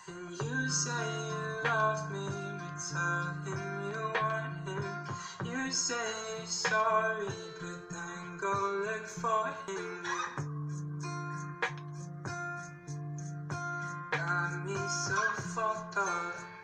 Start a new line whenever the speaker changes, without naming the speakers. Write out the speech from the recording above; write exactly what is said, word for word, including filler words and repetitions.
And you say you love me, but tell him you want him. You say you're sorry, but then go look for him. Got me so fucked up.